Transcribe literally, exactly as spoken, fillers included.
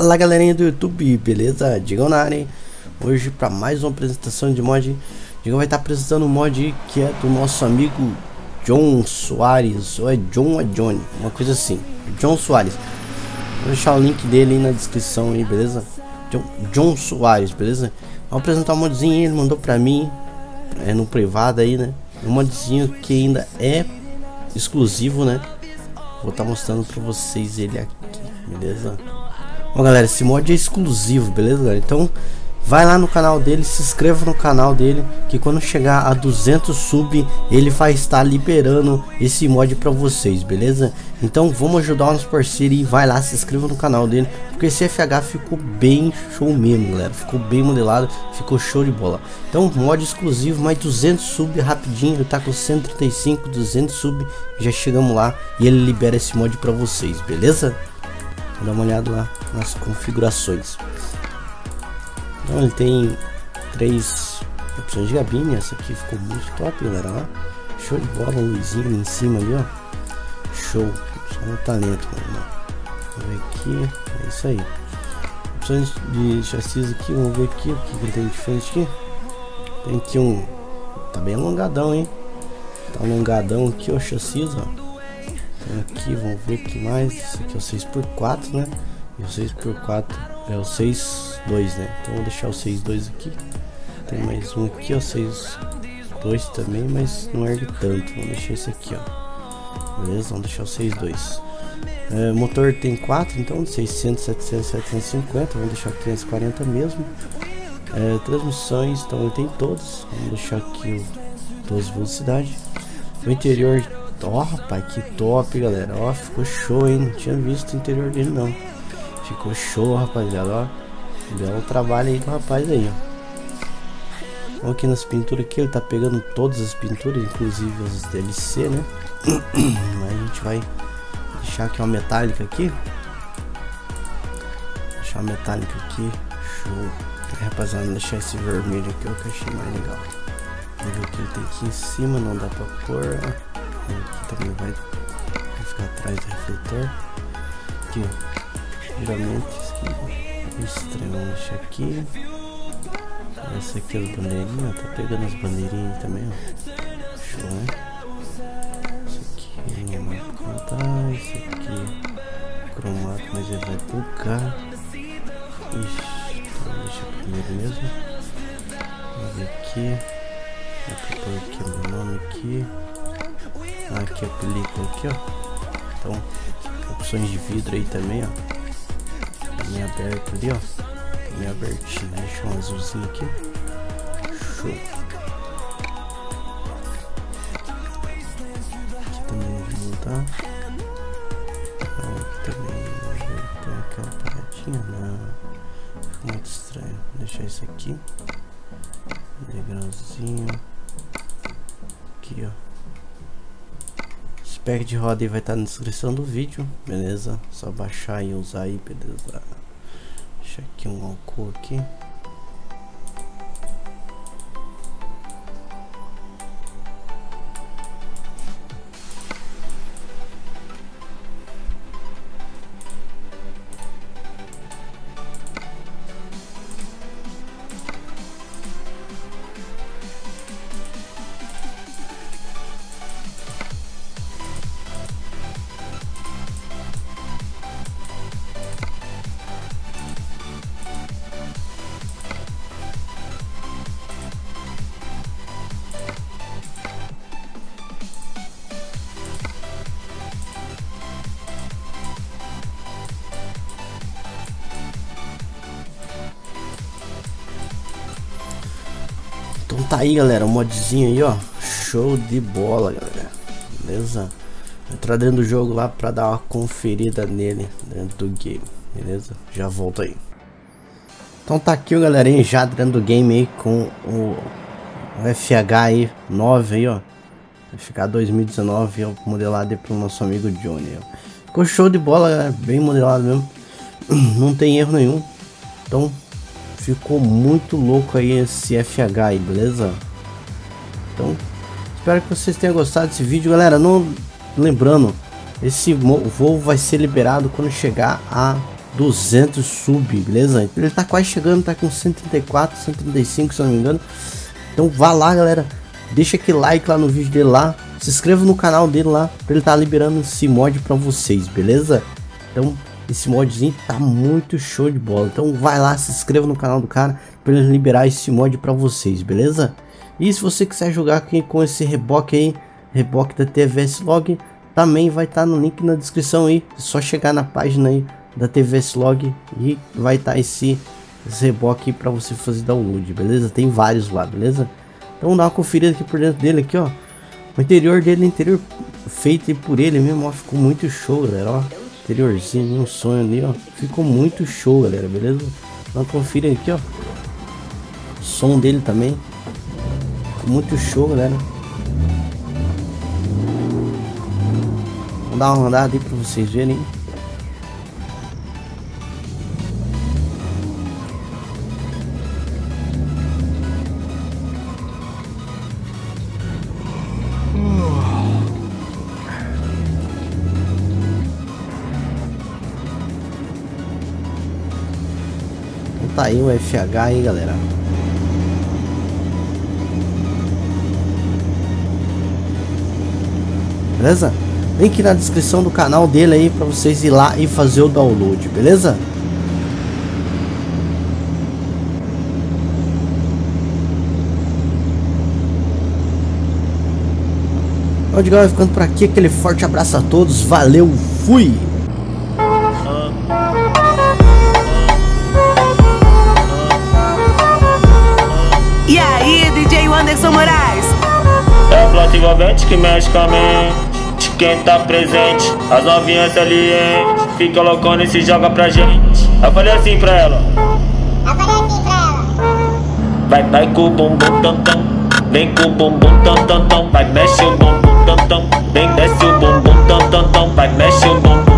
Fala galerinha do YouTube, beleza? Digão na área, hoje para mais uma apresentação de mod. Digão vai estar apresentando um mod que é do nosso amigo John Soares, ou é John ou é Johnny, uma coisa assim, John Soares. Vou deixar o link dele aí na descrição aí, beleza? John, John Soares, beleza? Vamos apresentar um modzinho, ele mandou pra mim, é no privado aí, né? Um modzinho que ainda é exclusivo, né? Vou estar mostrando pra vocês ele aqui, beleza? Bom galera, esse mod é exclusivo, beleza galera? Então vai lá no canal dele, se inscreva no canal dele, que quando chegar a duzentos sub ele vai estar liberando esse mod pra vocês, beleza? Então vamos ajudar o nosso parceiro e vai lá, se inscreva no canal dele, porque esse F H ficou bem show mesmo galera, ficou bem modelado, ficou show de bola. Então mod exclusivo, mais duzentos sub rapidinho, ele tá com cento e trinta e cinco, duzentos sub, já chegamos lá e ele libera esse mod pra vocês, beleza? Vou dar uma olhada lá nas configurações. Então ele tem três opções de gabine. Essa aqui ficou muito top, galera. Ó. Show de bola, luzinha ali em cima ali, ó. Show, só no talento, mano. Vamos ver aqui, é isso aí. Opções de chassis aqui, vamos ver aqui o que ele tem de diferente aqui. Tem aqui um, tá bem alongadão, hein? Tá alongadão aqui, ó, o chassis, ó. Aqui, vamos ver o que mais. Esse aqui é o seis por quatro, né? E o seis por quatro é o seis dois, né? Então vou deixar o seis dois aqui. Tem mais um aqui, ó, seis dois também, mas não ergue tanto. Vamos deixar esse aqui, ó. Beleza? Vamos deixar o seis dois. É, motor tem quatro, então seiscentos, setecentos, setecentos e cinquenta. Vamos deixar quinhentos e quarenta mesmo. É, transmissões, então ele tem todos. Vamos deixar aqui o doze velocidade. O interior. Ó, oh, rapaz, que top, galera. Ó, oh, ficou show, hein? Não tinha visto o interior dele, não. Ficou show, rapaziada. Ó, deu um trabalho aí do rapaz aí, ó. Vamos aqui nas pinturas aqui. Ele tá pegando todas as pinturas, inclusive as D L C, né? Mas a gente vai deixar aqui uma metálica aqui. Deixar uma metálica aqui. Show. Aí, rapaziada, vou deixar esse vermelho aqui, ó, que eu achei mais legal. Vamos ver o que ele tem aqui em cima. Não dá pra pôr, ó. Aqui também vai, vai ficar atrás do refletor. Aqui, ó. Geralmente é estranho. Vamos deixar aqui. Essa aqui é as bandeirinhas. Tá pegando as bandeirinhas também, ó. Show, né? Isso aqui não vai contar. Isso aqui cromado, mas ele vai bugar. Ixi, então deixa primeiro mesmo. Vamos ver aqui. Dá pra pôr aqui o meu nome aqui. Aqui a película aqui, ó. Então, opções de vidro aí também, ó. Também aberto ali, ó. Também abertinho. Deixa um azulzinho aqui. Show. Aqui também vai mudar. Aqui também tem aquela paradinha. Não. Ficou muito estranho. Vou deixar isso aqui. Degrauzinho. Aqui, ó. Pack de roda aí vai estar na descrição do vídeo, beleza? Só baixar e usar aí, beleza? Deixa aqui um álcool aqui. Então tá aí galera, o modzinho aí ó, show de bola galera, beleza? Entrar dentro do jogo lá pra dar uma conferida nele dentro do game, beleza? Já volto aí. Então tá aqui o galerinha já dentro do game aí com o, o F H aí nove aí ó, F H dois mil e dezenove, ó, modelado aí pro nosso amigo Johnny. Ó. Ficou show de bola galera, bem modelado mesmo, não tem erro nenhum. Então ficou muito louco aí esse F H aí, beleza? Então, espero que vocês tenham gostado desse vídeo, galera. Não lembrando, esse voo vai ser liberado quando chegar a duzentos sub, beleza? Ele tá quase chegando, tá com cento e trinta e quatro, cento e trinta e cinco, se eu não me engano. Então vá lá, galera, deixa aquele like lá no vídeo dele lá, se inscreva no canal dele lá, pra ele tá liberando esse mod pra vocês, beleza? Então esse modzinho tá muito show de bola, então vai lá, se inscreva no canal do cara pra ele liberar esse mod pra vocês, beleza? E se você quiser jogar aqui com esse reboque aí, reboque da T V S Log, também vai estar tá no link na descrição aí, é só chegar na página aí da T V S Log e vai estar tá esse, esse reboque para você fazer download, beleza? Tem vários lá, beleza? Então vamos dar uma conferida aqui por dentro dele aqui, ó. O interior dele, interior feito por ele mesmo, ó, ficou muito show, galera, ó. Interiorzinho, um sonho ali, ó. Ficou muito show, galera, beleza? Dá uma conferida aqui, ó. O som dele também. Ficou muito show, galera. Vou dar uma andada aí pra vocês verem. Então tá aí o F H aí, galera. Beleza? Link na descrição do canal dele aí pra vocês ir lá e fazer o download, beleza? O Digão vai ficando por aqui, aquele forte abraço a todos, valeu, fui! E aí, D J Anderson Moraes? É o flota envolvente que mexe com a mente. Quem tá presente, as novinhas ali, hein? Fica loucona e se joga pra gente. Eu falei assim pra ela. Eu falei assim pra ela. Vai, vai com o bumbum tam tam. Vem com o bumbum tam tam tam. Vai, mexe o bumbum tam tam. Vem, desce o bumbum tam tam tam. Vai, mexe o bumbum.